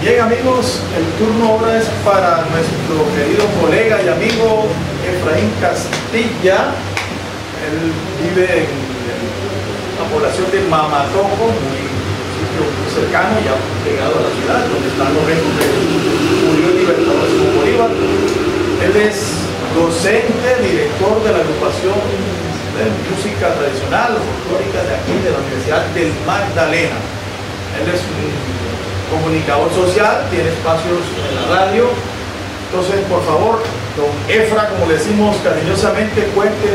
Bien amigos, el turno ahora es para nuestro querido colega y amigo Efraín Castilla. Él vive en la población de Mamatoco, un sitio muy cercano, ya pegado a la ciudad, donde están los restos de murió el libertador Simón Bolívar. Él es docente, director de la agrupación de música tradicional, folclórica de aquí, de la Universidad del Magdalena. Él es un comunicador social, tiene espacios en la radio. Entonces, por favor, don Efra, como le decimos cariñosamente, cuente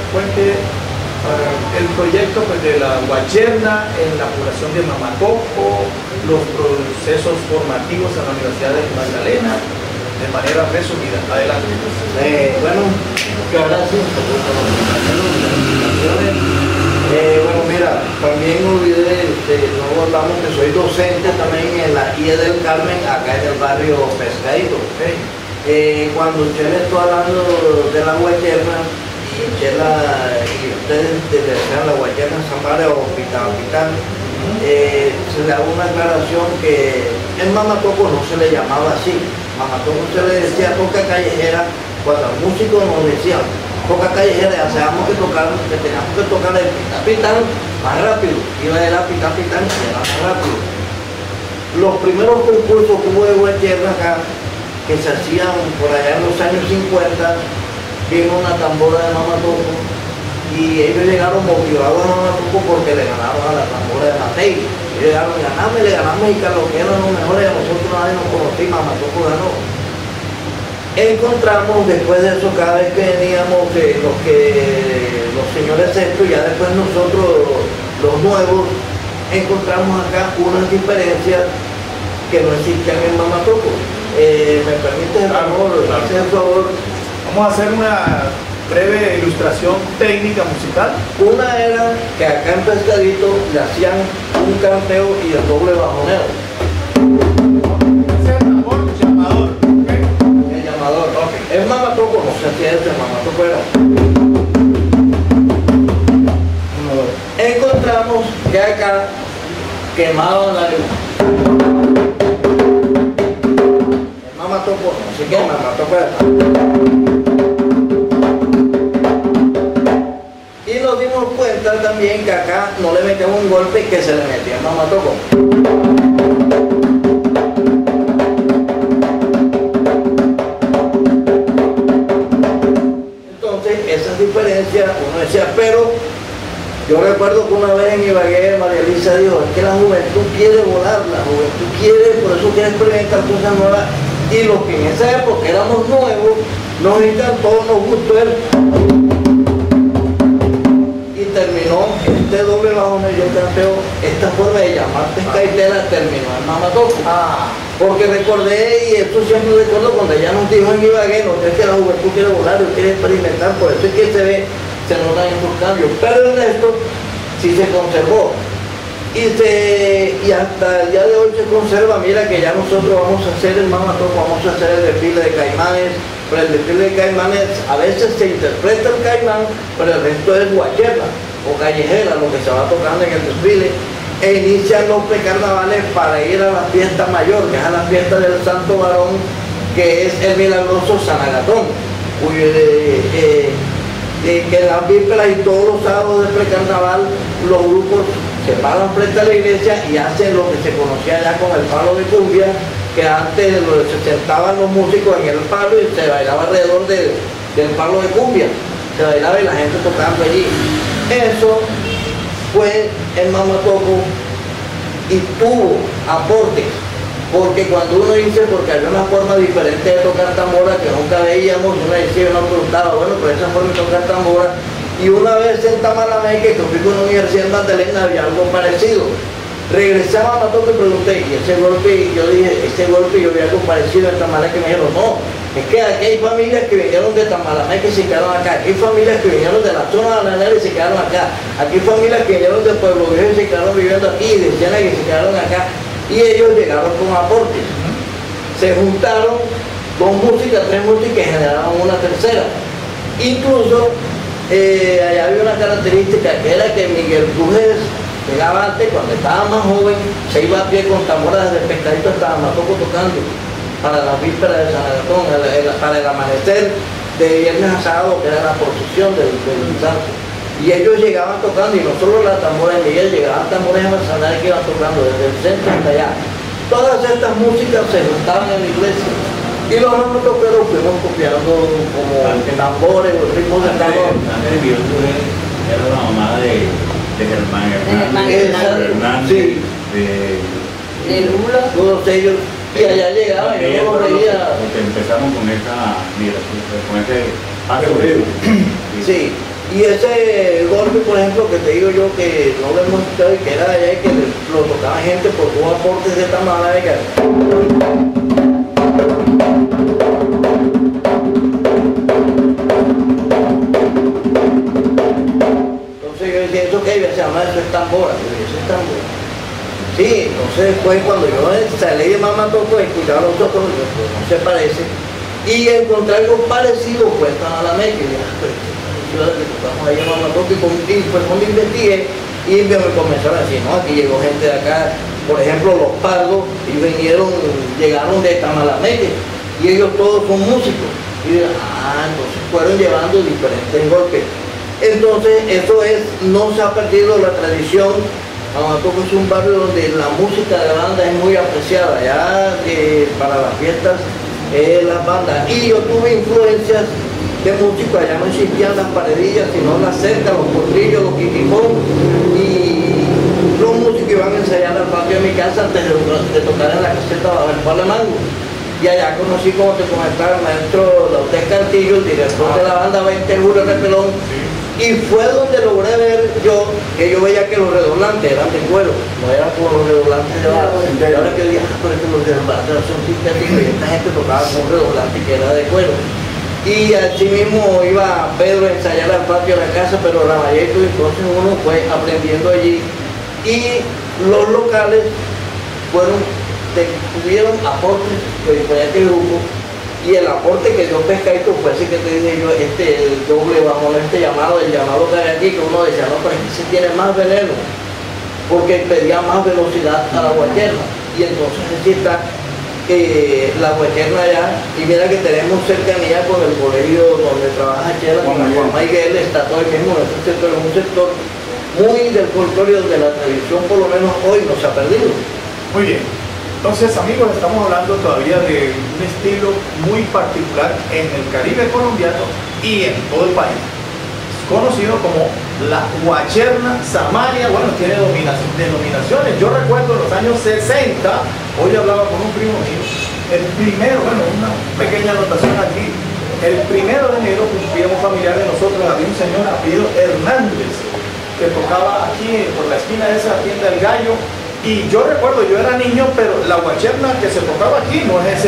el proyecto pues, de la Guacherna en la población de Mamatoco, los procesos formativos en la Universidad del Magdalena, de manera resumida. Adelante. Bueno, muchas gracias por las invitaciones. Bueno, mira, también no olvidé, no hablamos que soy docente también en la IE del Carmen, acá en el barrio Pescadito. Cuando usted le está hablando de la Guacherna, y ustedes desean la Guacherna San Mario o Pitán, se le hago una aclaración que en Mamatoco no se le llamaba así. Mamatoco se le decía toca callejera cuando al músico nos decían toca callejera, ya sabíamos que teníamos que tocar el pitán más rápido, iba a ir a pitán y era más rápido. Los primeros concursos que hubo de Guacherna acá, que se hacían por allá en los años 50, vino una tambora de Mamatoco y ellos llegaron motivados a Mamatoco porque le ganaron a la tambora de Matei. Ellos llegaron y le ganamos y Carlos que eran los mejores, a nosotros nadie nos conocimos, Mamatoco ganó. Encontramos después de eso, cada vez que veníamos los señores estos, ya después nosotros los nuevos, encontramos acá unas diferencias que no existían en Mamatoco. ¿Me permites, Claro. hacer el favor? Vamos a hacer una breve ilustración técnica musical. Una era que acá en Pescadito le hacían un canteo y el doble bajoneo. En Mamatoco no se hacía eso, en Mamatoco era. Encontramos que acá quemaban la luz. En Mamatoco no se quema, en Mamatoco era. Y nos dimos cuenta también que acá no le metíamos un golpe que se le metía en Mamatoco. Esas diferencias uno decía, pero yo recuerdo que una vez en Ibagué María Elisa dijo, es que la juventud quiere volar, la juventud quiere, por eso quiere experimentar cosas nuevas, y los que en esa época éramos nuevos, nos encantó, nos gustó y terminó este doble bajoneo, yo canteo, esta forma de llamar pescaitera terminó en Mamatoco. Porque recordé, y esto siempre recuerdo cuando ella nos dijo en Ibagué, no es que la juventud quiere volar, quiere experimentar, por eso es que se notan estos cambios, pero el resto sí se conservó. Y hasta el día de hoy se conserva. Mira que ya nosotros vamos a hacer en Mamatoco, vamos a hacer el desfile de caimanes, pero el desfile de caimanes a veces se interpreta el caimán, pero el resto es guacherna o callejera, lo que se va tocando en el desfile. E inician los precarnavales para ir a la fiesta mayor, que es a la fiesta del Santo Varón, que es el milagroso San Agatón, que en las vísperas y todos los sábados de precarnaval los grupos se paran frente a la iglesia y hacen lo que se conocía ya con el palo de cumbia, que antes se sentaban los músicos en el palo y se bailaba alrededor del palo de cumbia, se bailaba y la gente tocando allí. Eso fue en Mamatoco y tuvo aportes, porque cuando uno dice, porque había una forma diferente de tocar tambora que nunca veíamos, uno decía, uno preguntaba, bueno, pero esa forma de tocar tambora, y una vez en Tamalameque, que fui con la Universidad de Magdalena, había algo parecido. Regresé a Mamatoco y pregunté, y ese golpe, yo dije, yo vi algo parecido en Tamalameque, me dijeron, no, es que aquí hay familias que vinieron de Tamalameque y se quedaron acá, aquí hay familias que vinieron de la zona bananera y se quedaron acá, aquí hay familias que vinieron de Pueblo Viejo y se quedaron viviendo aquí, y de Siena y se quedaron acá, y ellos llegaron con aportes. Se juntaron dos músicas, tres músicas y generaron una tercera. Incluso allá había una característica que era que Miguel Pujes llegaba antes, cuando estaba más joven, se iba a pie con tamboras de pescadito hasta Matoco tocando, para las vísperas de San Agustín, para el amanecer de viernes a sábado, que era la procesión del santo. Y ellos llegaban tocando, y no solo la tambora de Miguel, llegaban tambores artesanales que iban tocando desde el centro hasta allá. Todas estas músicas se juntaban en la iglesia. Y los mamatoqueros fuimos copiando como tambores, los ritmos de tambor. Era la mamá de Germán Hernández, sí. de Lula, todos ellos. Y allá llegaban y yo los veía. Porque empezamos con ese paso. Sí. Y ese golpe, por ejemplo, que te digo yo que no lo hemos escuchado y que era de allá y que lo tocaba gente por sus aportes de esta manera de que... Entonces yo decía, ¿eso qué? Se llama eso es tambora. Yo dije, eso es tambora. Sí, entonces después cuando yo salí de Mamatoco y escuchaba los otros, pues no se parece. Y encontré algo parecido fue en Tamalameque. Y dije, que tocamos ahí en Mamatoco y fue cuando investigué y me comenzaron a decir, no, aquí llegó gente de acá, por ejemplo los Pardos, y llegaron de Tamalameque y ellos todos son músicos. Y dije, entonces fueron llevando diferentes golpes. Entonces eso no se ha perdido la tradición. Mamatoco es un barrio donde la música de banda es muy apreciada, ya para las fiestas las bandas. Y yo tuve influencias de músicos, allá no existían las paredillas, sino las cercas, los potrillos, los quiquipón, y los músicos iban a ensayar al patio de mi casa antes de tocar en la caseta bajo el palo de mango. Y allá conocí, como te comentaba, el maestro Lautez Cantillo, el director de la banda 20 Julio Repelón, y fue donde logré ver yo, que yo veía que los redoblantes eran de cuero, no eran como los redoblantes de ahora. Y ahora que dije, pero es que los redoblantes son sintéticos, y esta gente tocaba con un redoblante que era de cuero. Y así mismo iba Pedro a ensayar al patio de la casa, pero la mayoría, entonces uno fue aprendiendo allí. Y los locales tuvieron aportes de diferentes grupos, y el aporte que dio Pescadito fue ese que te dije yo, el doble bajo, el llamado que hay aquí, que uno decía, no, pero es que se tiene más veneno, porque pedía más velocidad a la guacherna. Y entonces así está la guacherna allá, y mira que tenemos cercanía con el colegio donde trabaja Chela, con Juan Miguel, está todo el mismo, ese sector es un sector muy del folclore, donde la tradición por lo menos hoy no se ha perdido. Muy bien. Entonces, amigos, estamos hablando todavía de un estilo muy particular en el Caribe colombiano y en todo el país. Es conocido como la guacherna Samaria. Bueno, tiene denominaciones. Yo recuerdo en los años 60, hoy hablaba con un primo mío, el primero, bueno, una pequeña anotación aquí, el 1 de enero cumplíamos familiar de nosotros, había un señor apellido Hernández, que tocaba aquí por la esquina de esa tienda del Gallo. Y yo recuerdo, yo era niño, pero la guacherna que se tocaba aquí no es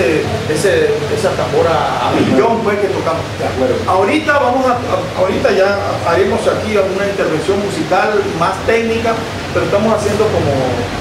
esa tambora a millón pues que tocamos. Ahorita ahorita ya haremos aquí alguna intervención musical más técnica, pero estamos haciendo como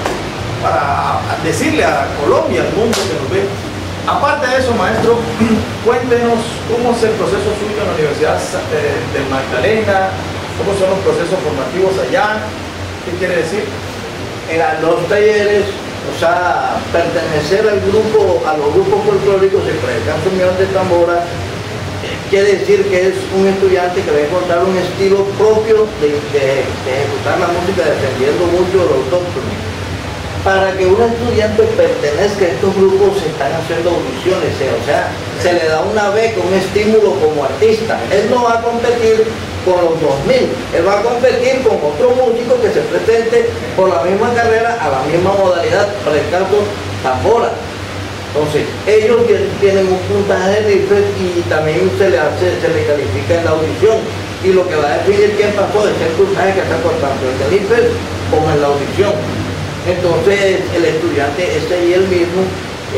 para decirle a Colombia, al mundo que nos ve. Aparte de eso, maestro, cuéntenos cómo es el proceso suyo en la Universidad de Magdalena, cómo son los procesos formativos allá, ¿qué quiere decir? Eran los talleres, o sea, pertenecer a los grupos folclóricos, en el caso mío de tambora, quiere decir que es un estudiante que va a encontrar un estilo propio de ejecutar la música, defendiendo mucho lo autóctono. Para que un estudiante pertenezca a estos grupos se están haciendo audiciones, o sea, se le da una beca, un estímulo como artista. Él no va a competir con los 2000, él va a competir con otro músico que se presente por la misma carrera, a la misma modalidad, para el caso tambora. Entonces, ellos tienen un puntaje de nivel y también se le califica en la audición. Y lo que va a definir quién pasó es el puntaje que está por tanto el de nivel como en la audición. Entonces, el estudiante, y él mismo,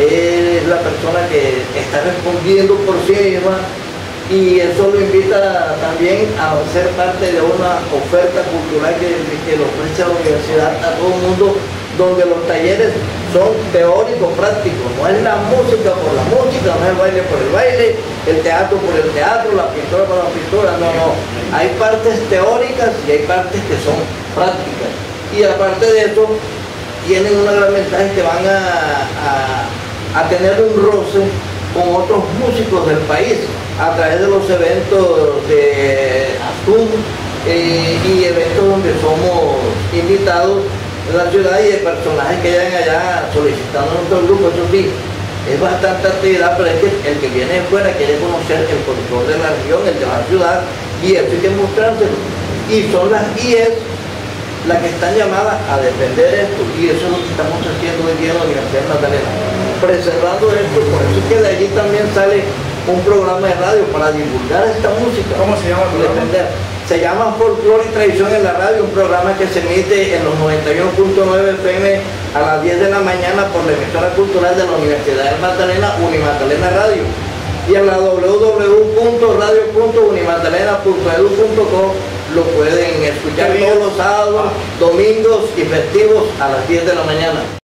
es la persona que está respondiendo por sí misma, y eso lo invita también a ser parte de una oferta cultural que le ofrece la universidad a todo el mundo, donde los talleres son teóricos, prácticos, no es la música por la música, no es el baile por el baile, el teatro por el teatro, la pintura por la pintura, no, hay partes teóricas y hay partes que son prácticas. Y aparte de eso, tienen una gran ventaja que van a tener un roce con otros músicos del país a través de los eventos de ASUM y eventos donde somos invitados en la ciudad y de personajes que llegan allá solicitando nuestro grupo. Eso sí, es bastante actividad, pero es que el que viene de fuera quiere conocer el control de la región, el de la ciudad, y eso hay que mostrárselo. Y son las IES las que están llamadas a defender esto, y eso es lo que estamos haciendo hoy día en la Universidad Magdalena, preservando esto. Por eso es que de allí también sale un programa de radio para divulgar esta música. ¿Cómo se llama el programa? Se llama Folclore y Tradición en la Radio, un programa que se emite en los 91.9 FM a las 10 de la mañana por la emisora cultural de la Universidad de Magdalena, Unimagdalena Radio. Y en la www.radio.unimagdalena.edu.co lo pueden escuchar todos los sábados, domingos y festivos a las 10 de la mañana.